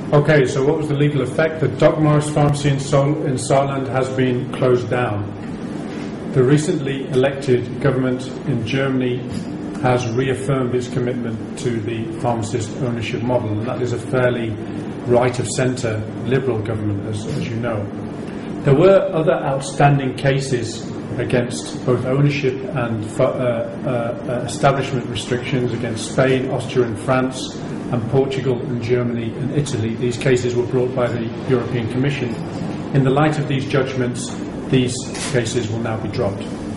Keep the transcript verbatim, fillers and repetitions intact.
Okay, so what was the legal effect? The DocMorris pharmacy in, Sol in Saarland has been closed down. The recently elected government in Germany has reaffirmed its commitment to the pharmacist ownership model, and that is a fairly right-of-centre liberal government, as, as you know. There were other outstanding cases against both ownership and uh, uh, establishment restrictions against Spain, Austria and France, and Portugal and Germany and Italy. These cases were brought by the European Commission. In the light of these judgments, these cases will now be dropped.